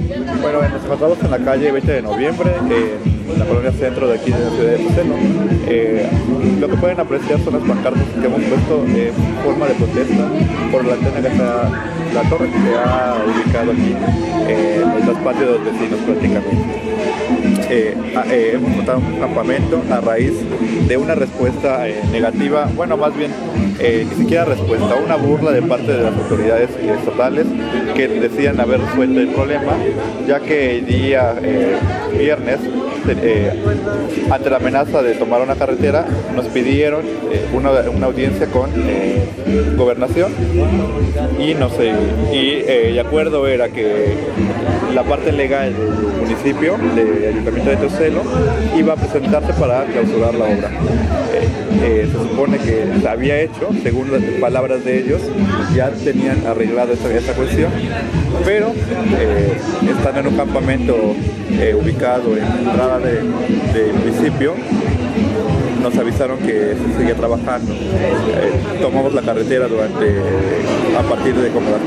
Bueno, nos encontramos en la calle 20 de noviembre, en la colonia centro de aquí de la ciudad de Tuxtla. Lo que pueden apreciar son las pancartas que hemos puesto en forma de protesta por la antena que está, la torre que se ha ubicado aquí en los patios de los vecinos prácticamente. Hemos montado un campamento a raíz de una respuesta negativa, bueno, más bien ni siquiera respuesta, una burla de parte de las autoridades estatales que decían haber resuelto el problema, ya que el día viernes, ante la amenaza de tomar una carretera, nos pidieron una audiencia con Gobernación y el acuerdo era que la parte legal del municipio, del Ayuntamiento de Tuxtla, iba a presentarse para clausurar la obra. Se supone que se había hecho, según las palabras de ellos, ya tenían arreglado esta cuestión, pero están en un campamento ubicado en la entrada del municipio. Nos avisaron que se seguía trabajando. Tomamos la carretera a partir de como las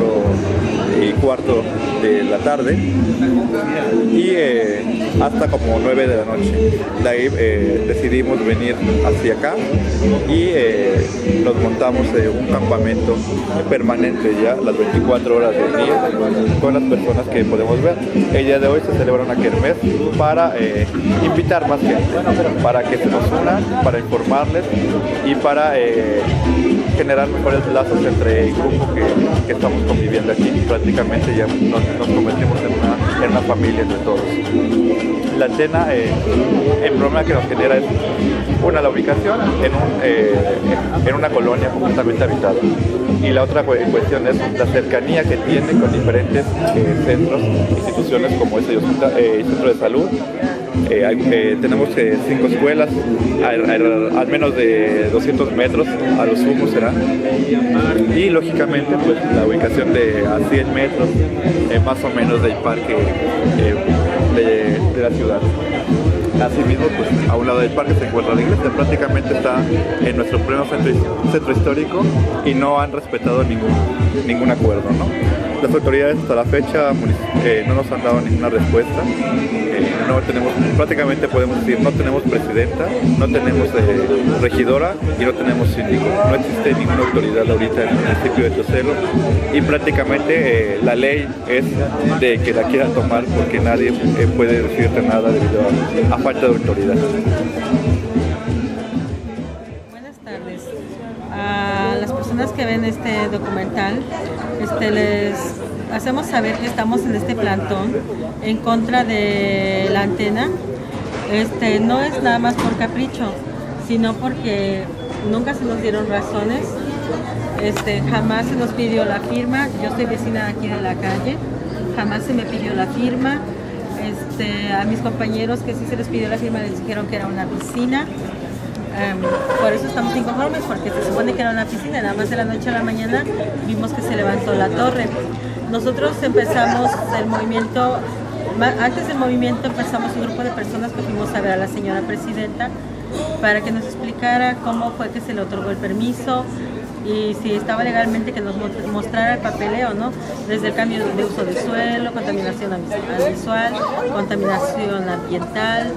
4:15 de la tarde y hasta como 9 de la noche. De ahí decidimos venir hacia acá y nos montamos un campamento permanente ya las 24 horas del día con las personas que podemos ver. El día de hoy se celebra una kermés para invitar más gente, para que se nos unan, para informarles y para generar mejores lazos entre el grupo que estamos conviviendo aquí. Prácticamente ya nos convertimos en una familia entre todos. La antena, el problema que nos genera es, la ubicación en una colonia completamente habitada. Y la otra cuestión es la cercanía que tiene con diferentes centros, instituciones como es el centro de salud. Tenemos 5 escuelas, al menos de 200 metros, a lo sumo será. Y lógicamente pues la ubicación de a 100 metros más o menos del parque de la ciudad. Asimismo, pues a un lado del parque se encuentra la iglesia, prácticamente está en nuestro pleno centro histórico y no han respetado ningún acuerdo, ¿no? Las autoridades hasta la fecha no nos han dado ninguna respuesta. Prácticamente podemos decir, no tenemos presidenta, no tenemos regidora y no tenemos síndico. No existe ninguna autoridad ahorita en el municipio de Tuxtla y prácticamente la ley es de que la quieran tomar porque nadie puede decirte nada debido a falta de autoridad. Buenas tardes. A las personas que ven este documental, les hacemos saber que estamos en este plantón en contra de la antena. No es nada más por capricho, sino porque nunca se nos dieron razones. Jamás se nos pidió la firma. Yo soy vecina aquí de la calle, jamás se me pidió la firma. A mis compañeros que sí se les pidió la firma les dijeron que era una piscina. Por eso estamos inconformes, porque se supone que era una piscina. Nada más de la noche a la mañana vimos que se levantó la torre. Nosotros empezamos el movimiento, antes del movimiento empezamos un grupo de personas que fuimos a ver a la señora presidenta para que nos explicara cómo fue que se le otorgó el permiso y si estaba legalmente, que nos mostrara el papeleo, ¿no? Desde el cambio de uso de suelo, contaminación visual, contaminación ambiental.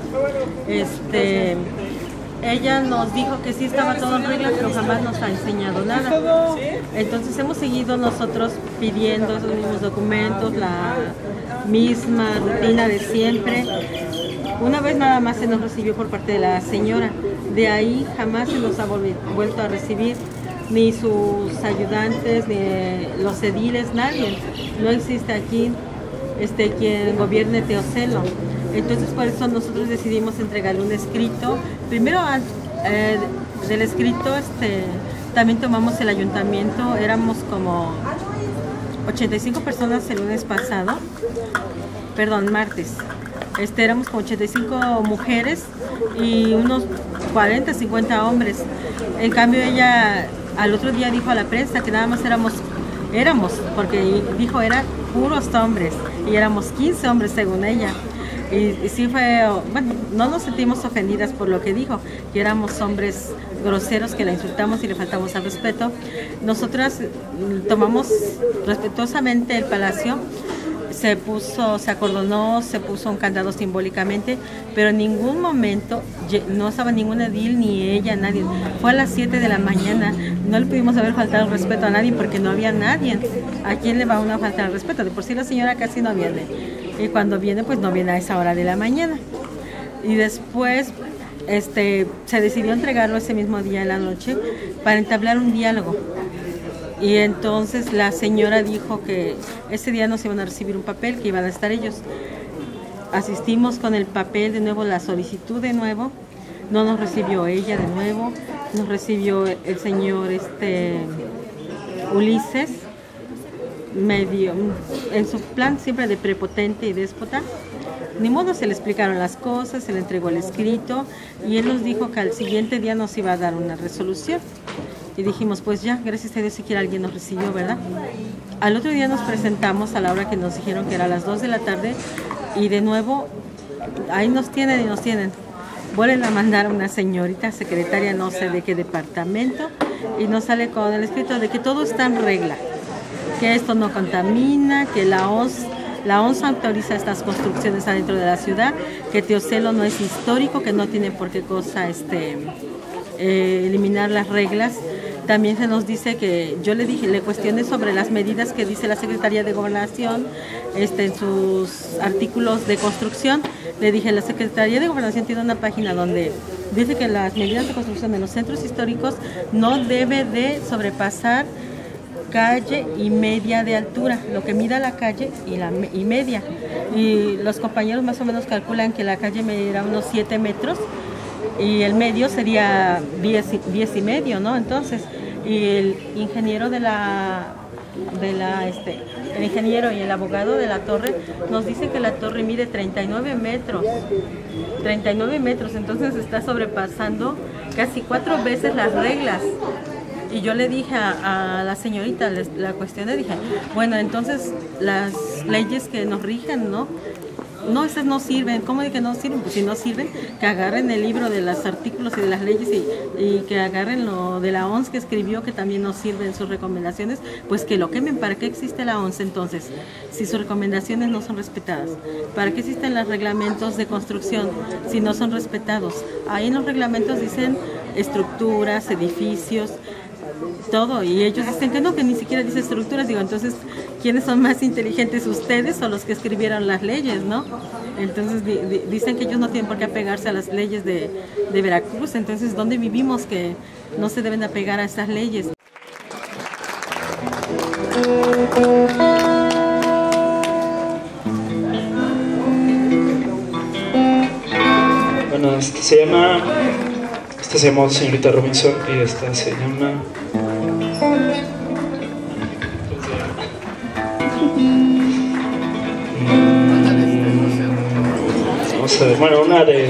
Ella nos dijo que sí estaba todo en regla, pero jamás nos ha enseñado nada. Entonces hemos seguido nosotros pidiendo los mismos documentos, la misma rutina de siempre. Una vez nada más se nos recibió por parte de la señora. De ahí jamás se nos ha vuelto a recibir, ni sus ayudantes, ni los ediles, nadie. No existe aquí quien gobierne Tuxtla. Entonces por eso nosotros decidimos entregarle un escrito. Primero del escrito también tomamos el ayuntamiento. Éramos como 85 personas el lunes pasado, martes. Éramos como 85 mujeres y unos 40, 50 hombres. En cambio ella al otro día dijo a la prensa que nada más éramos, porque dijo eran puros hombres y éramos 15 hombres según ella. Y sí fue, no nos sentimos ofendidas por lo que dijo, que éramos hombres groseros, que la insultamos y le faltamos al respeto. Nosotras tomamos respetuosamente el palacio se acordonó, se puso un candado simbólicamente, pero en ningún momento no estaba ningún edil, ni ella, nadie. Fue a las 7 de la mañana, no le pudimos haber faltado el respeto a nadie porque no había nadie. ¿A quién le va uno a faltar el respeto? De por sí la señora casi no viene, y cuando viene, pues no viene a esa hora de la mañana. Y después se decidió entregarlo ese mismo día en la noche para entablar un diálogo. Y entonces la señora dijo que ese día nos iban a recibir un papel, que iban a estar ellos. Asistimos con el papel de nuevo, la solicitud de nuevo. No nos recibió ella de nuevo, nos recibió el señor Ulises, medio en su plan siempre de prepotente y déspota. Ni modo, se le explicaron las cosas, se le entregó el escrito y él nos dijo que al siguiente día nos iba a dar una resolución. Y dijimos, pues ya, gracias a Dios siquiera alguien nos recibió, ¿verdad? Al otro día nos presentamos a la hora que nos dijeron que era a las 2 de la tarde y de nuevo, ahí nos tienen. Vuelven a mandar a una señorita secretaria, no sé de qué departamento, y nos sale con el escrito de que todo está en regla, que esto no contamina, que la ONS autoriza estas construcciones adentro de la ciudad, que Teocelo no es histórico, que no tiene por qué cosa eliminar las reglas. También se nos dice que, yo le cuestioné sobre las medidas que dice la Secretaría de Gobernación en sus artículos de construcción. Le dije, la Secretaría de Gobernación tiene una página donde dice que las medidas de construcción en los centros históricos no debe de sobrepasar calle y media de altura, lo que mida la calle y media. Y los compañeros más o menos calculan que la calle medirá unos 7 metros y el medio sería 10 y medio, ¿no? Entonces, y el ingeniero el ingeniero y el abogado de la torre nos dice que la torre mide 39 metros, entonces está sobrepasando casi 4 veces las reglas. Y yo le dije a la señorita, la cuestioné, dije, bueno, entonces las leyes que nos rigen, ¿no? No, esas no sirven. ¿Cómo de que no sirven? Pues si no sirven, que agarren el libro de los artículos y de las leyes y que agarren lo de la ONS que escribió, que también nos sirven sus recomendaciones, pues que lo quemen. ¿Para qué existe la ONS entonces? Si sus recomendaciones no son respetadas. ¿Para qué existen los reglamentos de construcción si no son respetados? Ahí en los reglamentos dicen estructuras, edificios, todo, y ellos dicen que no, que ni siquiera dice estructuras. Digo, entonces, ¿quiénes son más inteligentes, ustedes o los que escribieron las leyes, no? Entonces dicen que ellos no tienen por qué apegarse a las leyes de Veracruz. Entonces, ¿dónde vivimos que no se deben apegar a esas leyes? Bueno, se llama Señorita Robinson y esta se llama... Vamos a ver, bueno, una de...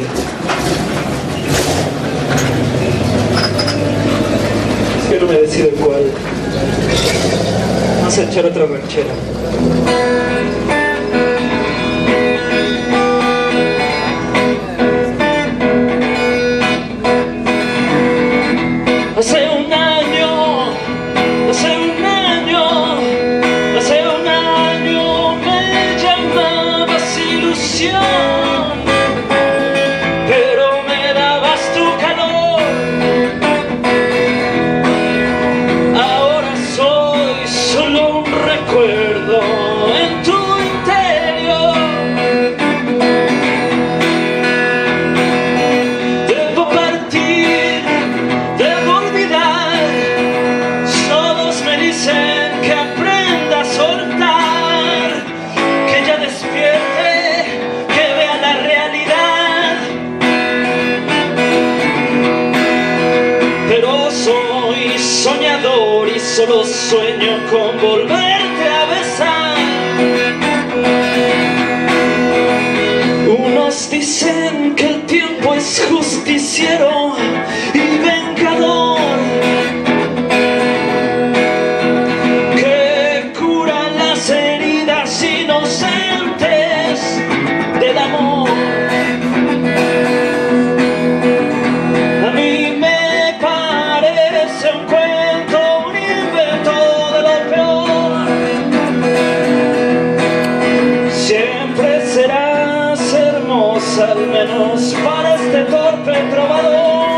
Yo no me decido cuál. Vamos a echar otra ranchera. Solo sueño con volverte a besar. Unos dicen que el tiempo es justiciero y vengador, que cura las heridas inocentes del amor. A mí me parece un cuento, de lo peor. al menos para este torpe trovador.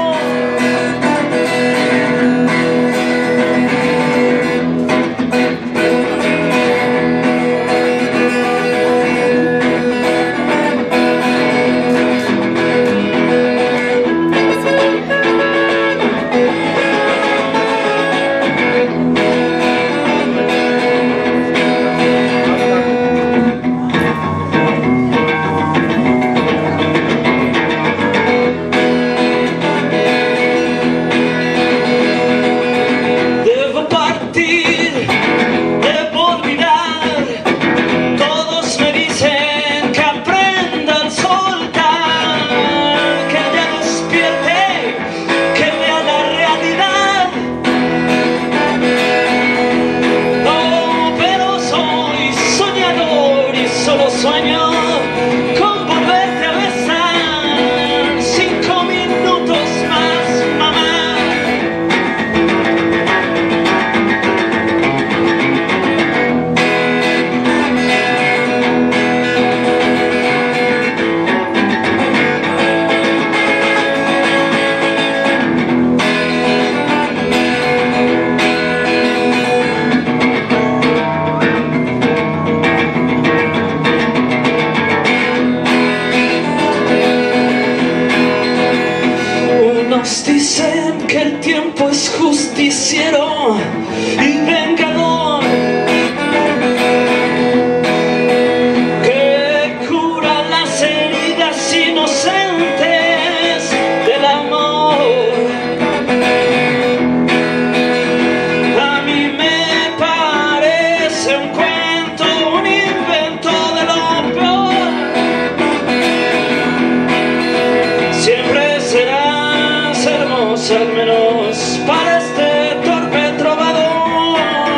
Dicen que el tiempo es justiciero y vengador, que cura las heridas inocentes del amor. A mí me parece un cuento, un invento de lo peor. Siempre será al menos para este torpe trovador.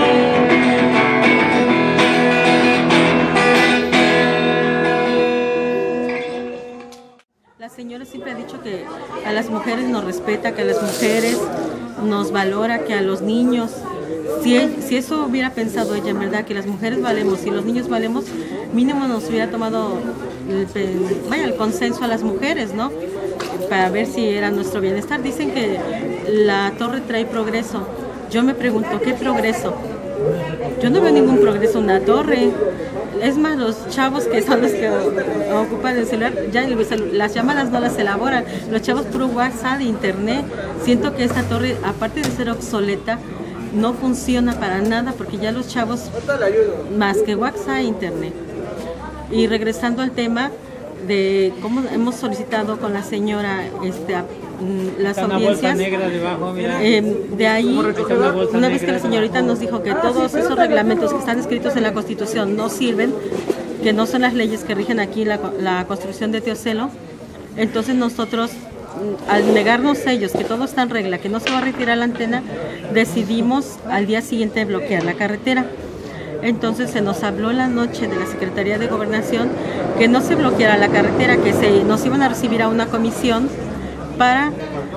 La señora siempre ha dicho que a las mujeres nos respeta, que a las mujeres nos valora, que a los niños, si eso hubiera pensado ella, en verdad, que las mujeres valemos y los niños valemos, mínimo nos hubiera tomado el consenso a las mujeres, ¿no? Para ver si era nuestro bienestar. Dicen que la torre trae progreso. Yo me pregunto, ¿qué progreso? Yo no veo ningún progreso en la torre. Es más, los chavos que son los que ocupan el celular, ya las llamadas no las elaboran. Los chavos puro WhatsApp, internet. Siento que esta torre, aparte de ser obsoleta, no funciona para nada porque ya los chavos, más que WhatsApp, internet. Y regresando al tema de cómo hemos solicitado con la señora las audiencias, de ahí, una vez que la señorita nos dijo que todos esos reglamentos que están escritos en la Constitución no sirven, que no son las leyes que rigen aquí la construcción de Teocelo, entonces nosotros, al negarnos ellos que todo está en regla, que no se va a retirar la antena, decidimos al día siguiente bloquear la carretera. Entonces se nos habló la noche de la Secretaría de Gobernación que no se bloqueara la carretera, que nos iban a recibir a una comisión para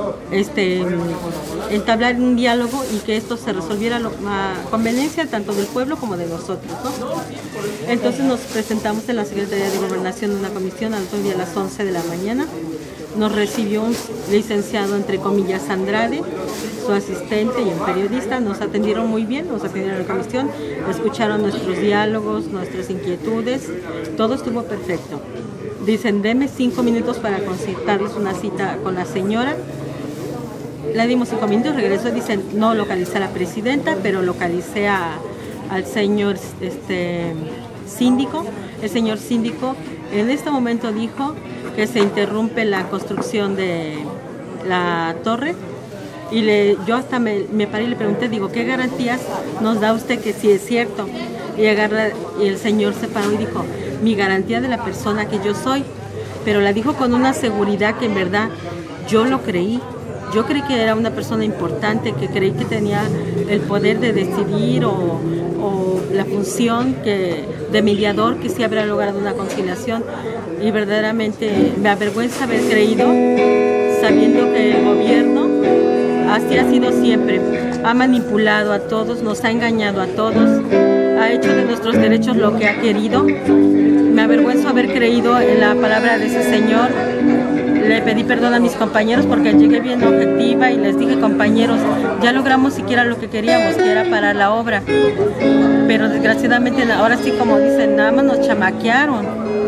entablar un diálogo y que esto se resolviera a conveniencia tanto del pueblo como de nosotros, ¿no? Entonces nos presentamos en la Secretaría de Gobernación una comisión al otro día a las 11 de la mañana. Nos recibió un licenciado, entre comillas, Andrade, su asistente y un periodista. Nos atendieron muy bien, nos atendieron en la comisión, escucharon nuestros diálogos, nuestras inquietudes, todo estuvo perfecto. Dicen, deme 5 minutos para concertarles una cita con la señora. Le dimos 5 minutos, regresó, dicen, no localicé a la presidenta, pero localicé al señor síndico. El señor síndico en este momento dijo que se interrumpe la construcción de la torre y yo hasta me paré y le pregunté, digo, ¿qué garantías nos da usted que sí es cierto? Y el señor se paró y dijo, mi garantía de la persona que yo soy, pero la dijo con una seguridad que en verdad yo lo creí. Yo creí que era una persona importante, que creí que tenía el poder de decidir o la función de mediador, que sí habrá logrado una conciliación. Y verdaderamente me avergüenza haber creído, sabiendo que el gobierno así ha sido siempre. Ha manipulado a todos, nos ha engañado a todos, ha hecho de nuestros derechos lo que ha querido. Me avergüenzo haber creído en la palabra de ese señor. Le pedí perdón a mis compañeros porque llegué bien objetiva y les dije, compañeros, ya logramos siquiera lo que queríamos, que era parar la obra. Pero desgraciadamente ahora sí, como dicen, nada más nos chamaquearon.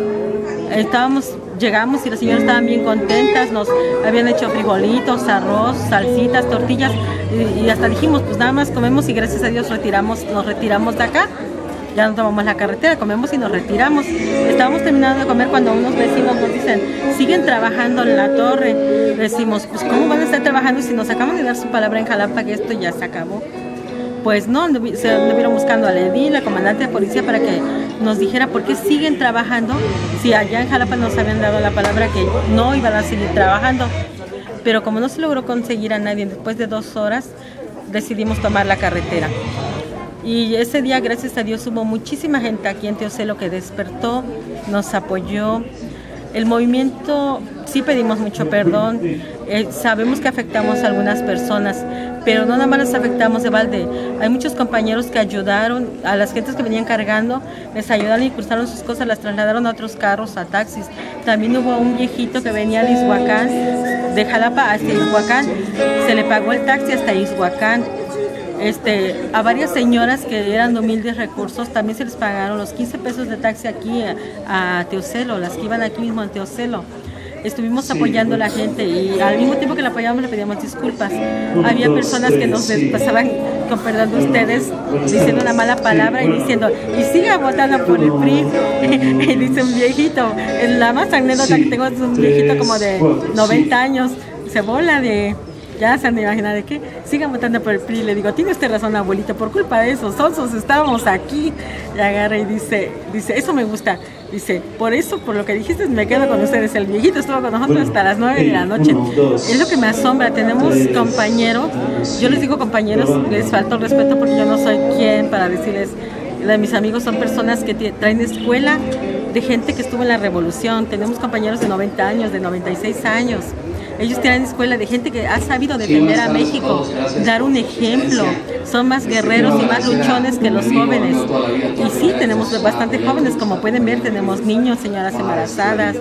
Llegamos y las señoras estaban bien contentas, nos habían hecho frijolitos, arroz, salsitas, tortillas y hasta dijimos, pues nada más comemos y gracias a Dios nos retiramos de acá. Ya no tomamos la carretera, comemos y nos retiramos. Estábamos terminando de comer cuando unos vecinos nos dicen, siguen trabajando en la torre. Decimos, pues ¿cómo van a estar trabajando si nos acaban de dar su palabra en Jalapa que esto ya se acabó? Pues no, se anduvieron buscando al edil, al comandante de policía, para que nos dijera por qué siguen trabajando si allá en Jalapa nos habían dado la palabra que no iban a seguir trabajando. Pero como no se logró conseguir a nadie, después de 2 horas decidimos tomar la carretera. Y ese día, gracias a Dios, hubo muchísima gente aquí en Teocelo que despertó, nos apoyó. El movimiento, sí pedimos mucho perdón, sabemos que afectamos a algunas personas, pero no nada más las afectamos de balde. Hay muchos compañeros que ayudaron a las gentes que venían cargando, les ayudaron y cruzaron sus cosas, las trasladaron a otros carros, a taxis. También hubo un viejito que venía de Izhuacán, de Jalapa hasta Izhuacán, se le pagó el taxi hasta Izhuacán. A varias señoras que eran de humildes recursos también se les pagaron los 15 pesos de taxi aquí a Teocelo, las que iban aquí mismo en Teocelo. Estuvimos apoyando a la gente y al mismo tiempo que la apoyábamos le pedíamos disculpas. Había personas que nos pasaban, con perdón de ustedes, diciendo una mala palabra y diciendo, y siga votando por el PRI. Y dice un viejito, la más anécdota que tengo es un viejito como de 90 años, se bola de... Ya se han de imaginar de qué, sigan votando por el PRI. Le digo, tiene usted razón, abuelito, por culpa de esos sonsos estábamos aquí. Y agarra y dice, eso me gusta. Dice, por eso, por lo que dijiste, me quedo con ustedes. El viejito estuvo con nosotros hasta las 9 de la noche. Es lo que me asombra, tenemos compañeros, yo les digo compañeros, les falta el respeto porque yo no soy quien para decirles, mis amigos son personas que traen escuela de gente que estuvo en la revolución. Tenemos compañeros de 90 años, de 96 años. Ellos tienen escuela de gente que ha sabido defender a México, dar un ejemplo. Son más guerreros y más luchones que los jóvenes. Y sí, tenemos bastante jóvenes, como pueden ver, tenemos niños, señoras embarazadas,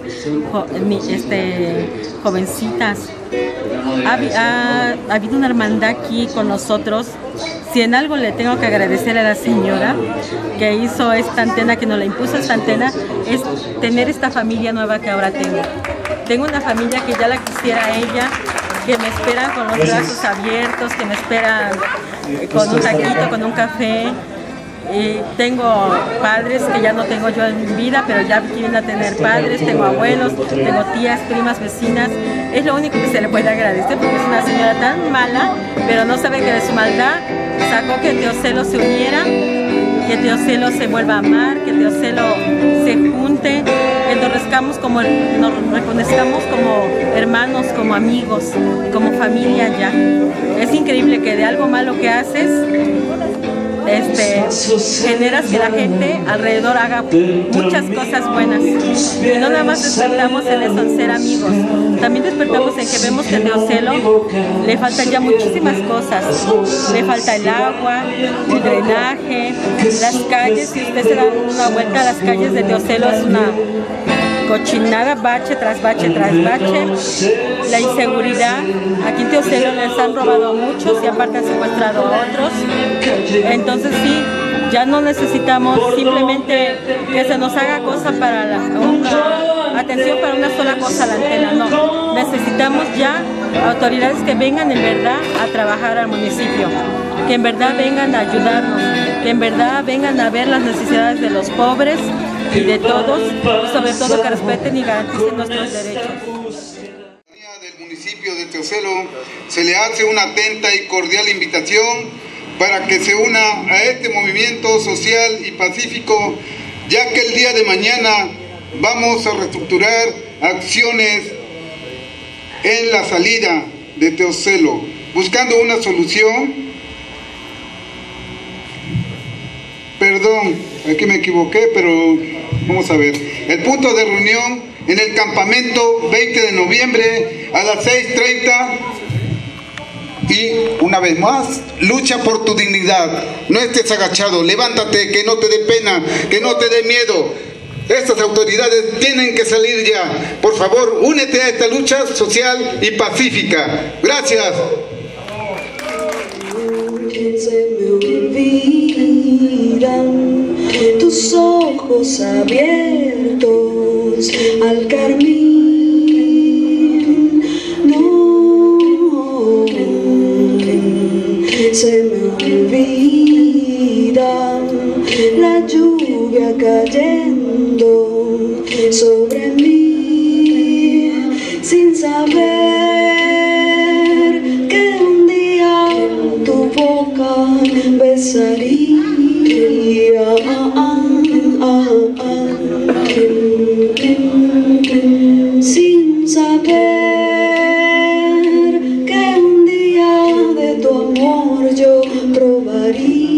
jovencitas. Ha habido una hermandad aquí con nosotros. Si en algo le tengo que agradecer a la señora que hizo esta antena, que nos la impuso esta antena, es tener esta familia nueva que ahora tengo. Tengo una familia que ya la quisiera ella, que me esperan con los brazos abiertos, que me esperan con un taquito, con un café. Tengo padres que ya no tengo yo en mi vida, pero ya quieren a tener padres, tengo abuelos, tengo tías, primas, vecinas. Es lo único que se le puede agradecer porque es una señora tan mala, pero no sabe que de su maldad sacó que Teocelo se uniera, que Teocelo se vuelva a amar, que Teocelo se junte, que nos reconozcamos como hermanos, como amigos, como familia ya. Es increíble que de algo malo que haces, generas que la gente alrededor haga muchas cosas buenas. Y no nada más despertamos en eso, en ser amigos. También despertamos en que vemos que a Teocelo le faltan ya muchísimas cosas. Le falta el agua, el drenaje, las calles. Si usted se da una vuelta a las calles de Teocelo, es una cochinada, bache tras bache tras bache. La inseguridad, aquí en Teocelo les han robado a muchos y aparte han secuestrado a otros. Entonces sí, ya no necesitamos simplemente que se nos haga cosa para atención para una sola cosa la antena, no. Necesitamos ya autoridades que vengan en verdad a trabajar al municipio, que en verdad vengan a ayudarnos, que en verdad vengan a ver las necesidades de los pobres y de todos, y sobre todo que respeten y garanticen nuestros derechos. Del municipio de Teocelo se le hace una atenta y cordial invitación para que se una a este movimiento social y pacífico, ya que el día de mañana vamos a reestructurar acciones en la salida de Teocelo, buscando una solución. Perdón, aquí me equivoqué, pero vamos a ver. El punto de reunión en el campamento 20 de noviembre a las 6:30 Y una vez más, lucha por tu dignidad. No estés agachado, levántate, que no te dé pena, que no te dé miedo. Estas autoridades tienen que salir ya. Por favor, únete a esta lucha social y pacífica. Gracias. Se me olvidan tus ojos abiertos al carmín. No, se me olvida la lluvia cayendo sobre mí, sin saber que un día tu boca besaría. Sin saber que un día de tu amor yo probaría.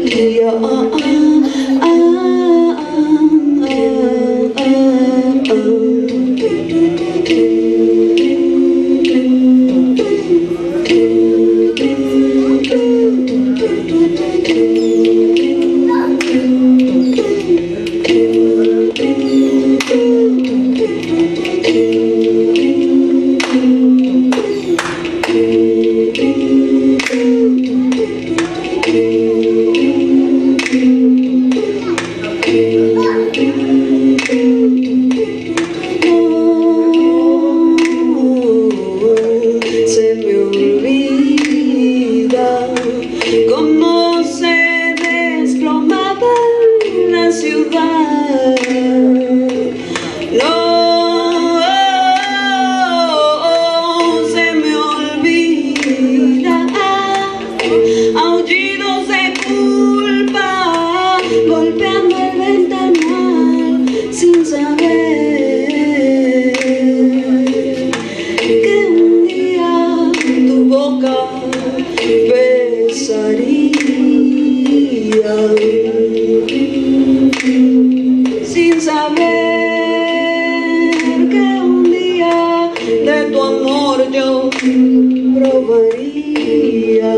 Se me olvida cómo se desplomaba la ciudad. No, se me olvida aullidos de culpa golpeando el ventanal, sin saber que un día tu boca besaría. Sin saber que un día de tu amor yo probaría.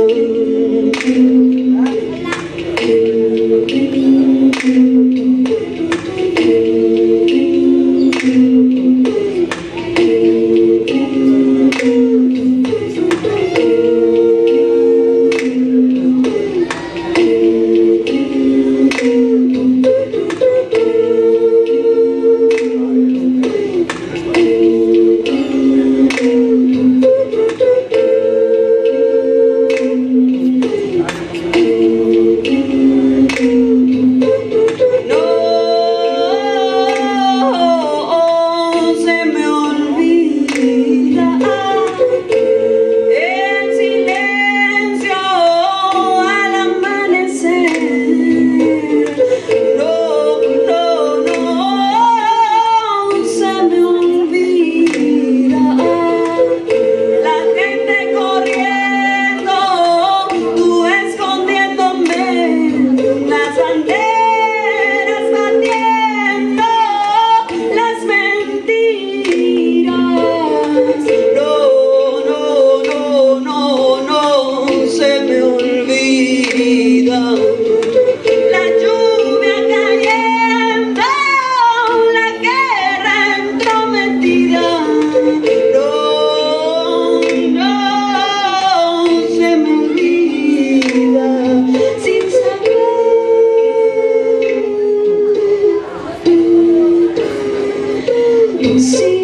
See